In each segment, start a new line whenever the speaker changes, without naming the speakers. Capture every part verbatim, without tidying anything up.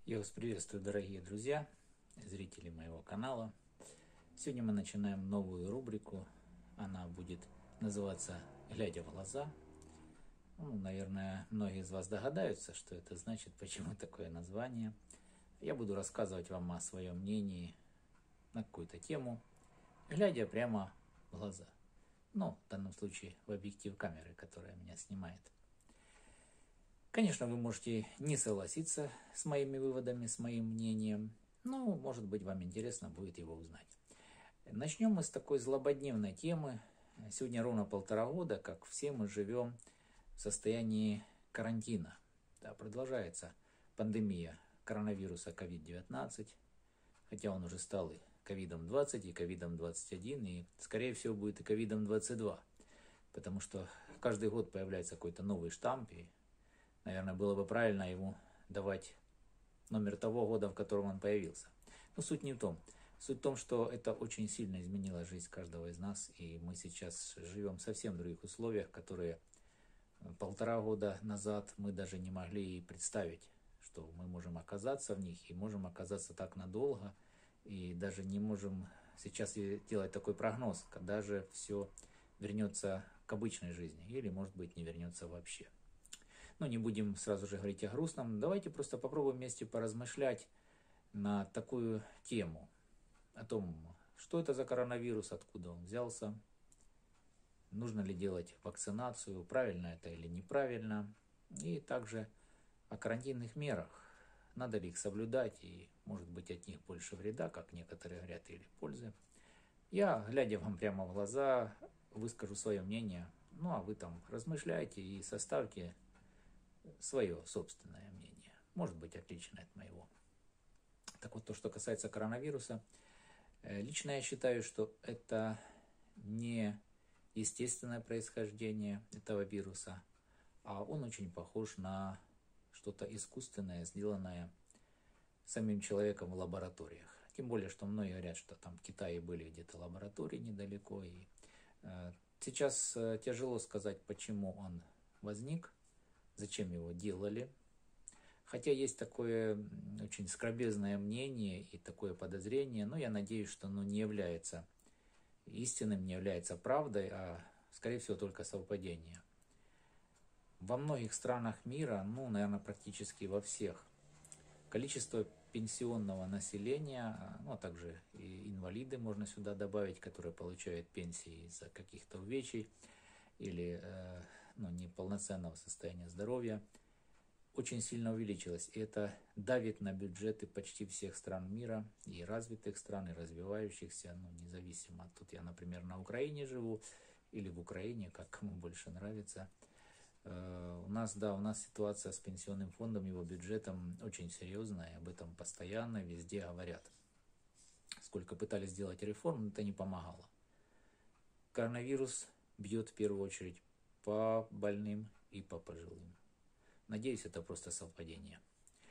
Я вас приветствую, дорогие друзья, зрители моего канала. Сегодня мы начинаем новую рубрику. Она будет называться «Глядя в глаза». Ну, наверное, многие из вас догадаются, что это значит, почему такое название. Я буду рассказывать вам о своем мнении на какую-то тему, глядя прямо в глаза. Ну, в данном случае в объектив камеры, которая меня снимает. Конечно, вы можете не согласиться с моими выводами, с моим мнением, но, может быть, вам интересно будет его узнать. Начнем мы с такой злободневной темы. Сегодня ровно полтора года, как все мы живем в состоянии карантина. Да, продолжается пандемия коронавируса ковид девятнадцать, хотя он уже стал и ковидом двадцать, и ковидом двадцать один, и, скорее всего, будет и ковидом двадцать два, потому что каждый год появляется какой-то новый штамп, и наверное, было бы правильно ему давать номер того года, в котором он появился. Но суть не в том. Суть в том, что это очень сильно изменило жизнь каждого из нас, и мы сейчас живем в совсем других условиях, которые полтора года назад мы даже не могли и представить, что мы можем оказаться в них, и можем оказаться так надолго, и даже не можем сейчас делать такой прогноз, когда же все вернется к обычной жизни, или, может быть, не вернется вообще. Но не будем сразу же говорить о грустном. Давайте просто попробуем вместе поразмышлять на такую тему. О том, что это за коронавирус, откуда он взялся, нужно ли делать вакцинацию, правильно это или неправильно. И также о карантинных мерах. Надо ли их соблюдать и, может быть, от них больше вреда, как некоторые говорят, или пользы. Я, глядя вам прямо в глаза, выскажу свое мнение. Ну, а вы там размышляйте и составьте свое собственное мнение, может быть, отличное от моего. Так вот, то, что касается коронавируса, лично я считаю, что это не естественное происхождение этого вируса, а он очень похож на что-то искусственное, сделанное самим человеком в лабораториях. Тем более, что многие говорят, что там в Китае были где-то лаборатории недалеко. И э, сейчас э, тяжело сказать, почему он возник, зачем его делали. Хотя есть такое очень скорбезное мнение и такое подозрение, но я надеюсь, что оно не является истинным, не является правдой, а, скорее всего, только совпадение. Во многих странах мира, ну, наверное, практически во всех, количество пенсионного населения, ну, а также и инвалиды можно сюда добавить, которые получают пенсии из-за каких-то увечий или э, ну, неполноценного состояния здоровья, очень сильно увеличилось. И это давит на бюджеты почти всех стран мира, и развитых стран, и развивающихся, ну, независимо. Тут я, например, на Украине живу, или в Украине, как кому больше нравится. Э, у нас, да, у нас ситуация с пенсионным фондом, его бюджетом очень серьезная, об этом постоянно везде говорят. Сколько пытались сделать реформ, это не помогало. Коронавирус бьет в первую очередь по больным и по пожилым. Надеюсь, это просто совпадение.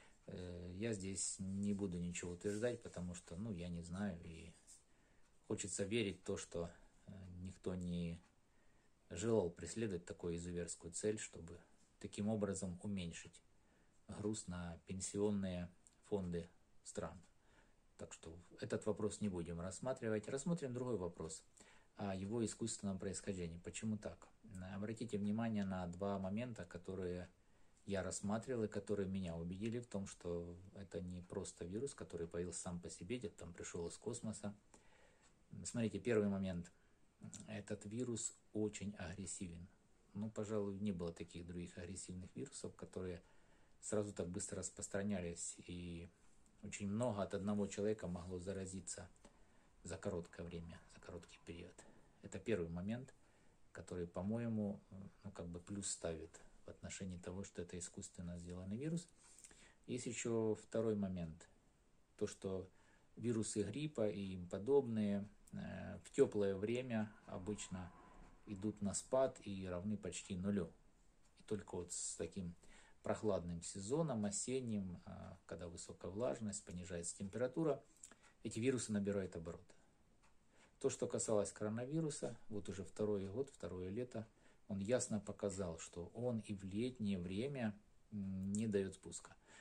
Я здесь не буду ничего утверждать, потому что, ну, я не знаю, и хочется верить в то, что никто не желал преследовать такую изуверскую цель, чтобы таким образом уменьшить груз на пенсионные фонды стран. Так что этот вопрос не будем рассматривать. Рассмотрим другой вопрос о его искусственном происхождении. Почему так? Обратите внимание на два момента, которые я рассматривал и которые меня убедили в том, что это не просто вирус, который появился сам по себе, где-то там пришел из космоса. Смотрите, первый момент. Этот вирус очень агрессивен. Ну, пожалуй, не было таких других агрессивных вирусов, которые сразу так быстро распространялись, и очень много от одного человека могло заразиться за короткое время, за короткий период. Это первый момент, который, по-моему, ну, как бы плюс ставит в отношении того, что это искусственно сделанный вирус. Есть еще второй момент. То, что вирусы гриппа и им подобные э, в теплое время обычно идут на спад и равны почти нулю. И только вот с таким прохладным сезоном, осенним, э, когда высокая влажность, понижается температура, эти вирусы набирают обороты. То, что касалось коронавируса, вот уже второй год, второе лето, он ясно показал, что он и в летнее время не дает спуска.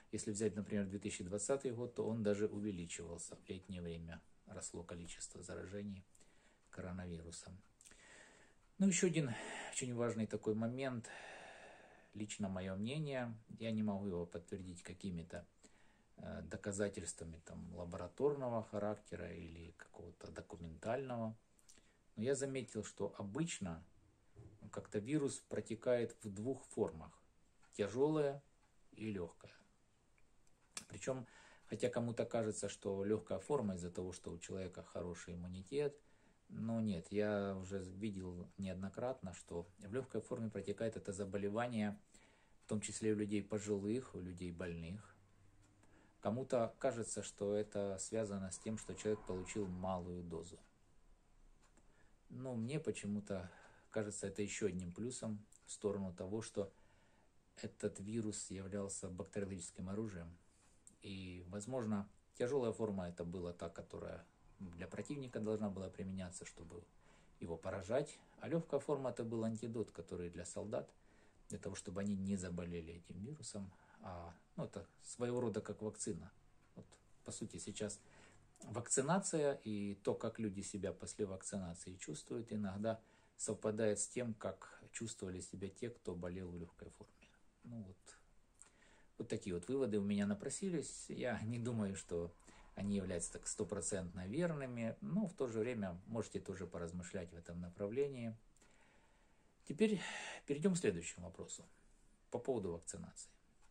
Если взять, например, две тысячи двадцатый год, то он даже увеличивался. В летнее время росло количество заражений коронавирусом. Ну, еще один очень важный такой момент, лично мое мнение, я не могу его подтвердить какими-то э, доказательствами там, лабораторного характера или какого-то документального, но я заметил, что обычно как-то вирус протекает в двух формах, тяжелая и легкая. Причем, хотя кому-то кажется, что легкая форма из-за того, что у человека хороший иммунитет, но нет, я уже видел неоднократно, что в легкой форме протекает это заболевание, в том числе у людей пожилых, у людей больных. Кому-то кажется, что это связано с тем, что человек получил малую дозу. Но мне почему-то кажется это еще одним плюсом в сторону того, что этот вирус являлся бактериологическим оружием. И, возможно, тяжелая форма это была та, которая для противника должна была применяться, чтобы его поражать. А легкая форма это был антидот, который для солдат, для того, чтобы они не заболели этим вирусом. А, ну, это своего рода как вакцина. Вот, по сути, сейчас вакцинация и то, как люди себя после вакцинации чувствуют, иногда совпадает с тем, как чувствовали себя те, кто болел в легкой форме. Ну вот, вот такие вот выводы у меня напросились. Я не думаю, что они являются так стопроцентно верными, но в то же время можете тоже поразмышлять в этом направлении. Теперь перейдем к следующему вопросу по поводу вакцинации.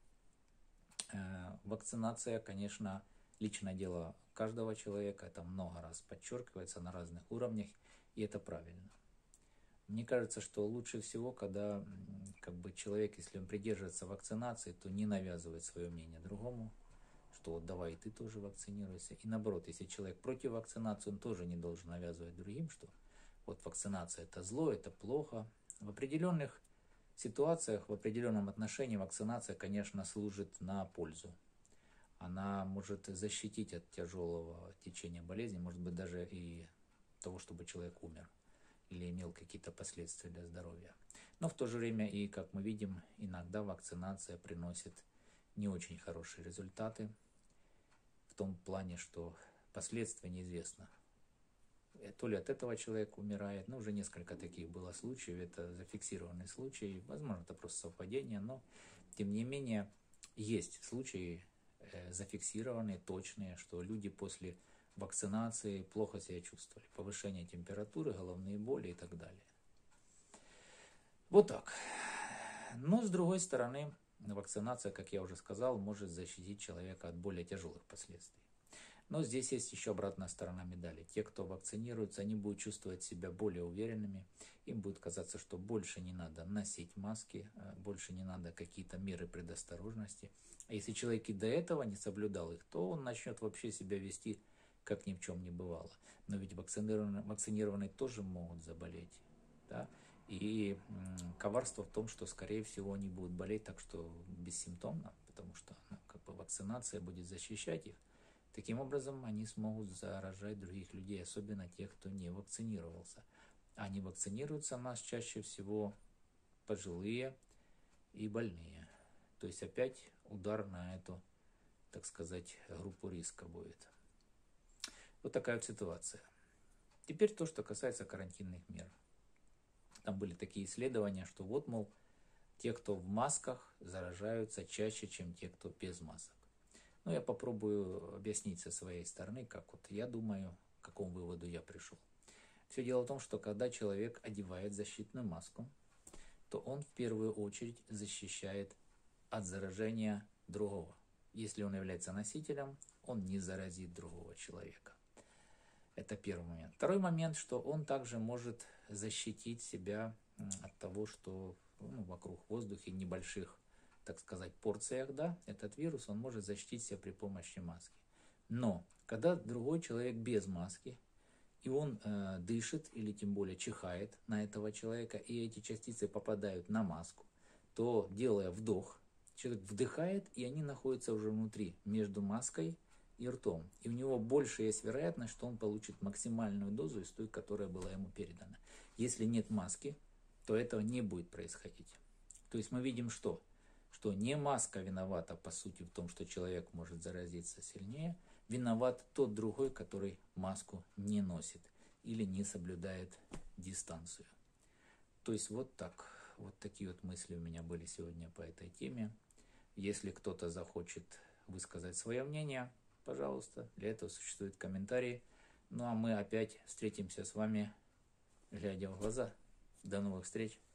Вакцинация, конечно, личное дело каждого человека, это много раз подчеркивается на разных уровнях, и это правильно. Мне кажется, что лучше всего, когда как бы, человек, если он придерживается вакцинации, то не навязывает свое мнение другому, что вот давай и ты тоже вакцинируйся. И наоборот, если человек против вакцинации, он тоже не должен навязывать другим, что вот вакцинация это зло, это плохо. В определенных ситуациях, в определенном отношении вакцинация, конечно, служит на пользу. Она может защитить от тяжелого течения болезни, может быть даже и того, чтобы человек умер или имел какие-то последствия для здоровья. Но в то же время и, как мы видим, иногда вакцинация приносит не очень хорошие результаты, в том плане, что последствия неизвестно. То ли от этого человек умирает, но уже несколько таких было случаев, это зафиксированные случаи, возможно, это просто совпадение, но тем не менее есть случаи э, зафиксированные, точные, что люди после вакцинации плохо себя чувствовали, повышение температуры, головные боли и так далее. Вот так. Но с другой стороны, вакцинация, как я уже сказал, может защитить человека от более тяжелых последствий. Но здесь есть еще обратная сторона медали. Те, кто вакцинируется, они будут чувствовать себя более уверенными. Им будет казаться, что больше не надо носить маски, больше не надо какие-то меры предосторожности. А если человек и до этого не соблюдал их, то он начнет вообще себя вести, как ни в чем не бывало. Но ведь вакцинированные, вакцинированные тоже могут заболеть. Да? И м, коварство в том, что, скорее всего, они будут болеть так, что бессимптомно, потому что ну, как бы вакцинация будет защищать их. Таким образом, они смогут заражать других людей, особенно тех, кто не вакцинировался. А не вакцинируются у нас чаще всего пожилые и больные. То есть опять удар на эту, так сказать, группу риска будет. Вот такая вот ситуация. Теперь то, что касается карантинных мер. Там были такие исследования, что вот, мол, те, кто в масках, заражаются чаще, чем те, кто без масок. Ну, я попробую объяснить со своей стороны, как вот я думаю, к какому выводу я пришел. Все дело в том, что когда человек одевает защитную маску, то он в первую очередь защищает от заражения другого. Если он является носителем, он не заразит другого человека. Это первый момент. Второй момент, что он также может защитить себя от того, что ну, вокруг в воздухе небольших, так сказать, порциях, да, этот вирус, он может защитить себя при помощи маски. Но, когда другой человек без маски, и он э, дышит, или тем более чихает на этого человека, и эти частицы попадают на маску, то, делая вдох, человек вдыхает, и они находятся уже внутри, между маской и ртом. И у него больше есть вероятность, что он получит максимальную дозу из той, которая была ему передана. Если нет маски, то этого не будет происходить. То есть мы видим, что что не маска виновата, по сути, в том, что человек может заразиться сильнее, виноват тот другой, который маску не носит или не соблюдает дистанцию. То есть вот так, вот такие вот мысли у меня были сегодня по этой теме. Если кто-то захочет высказать свое мнение, пожалуйста, для этого существуют комментарии. Ну а мы опять встретимся с вами, глядя в глаза. До новых встреч!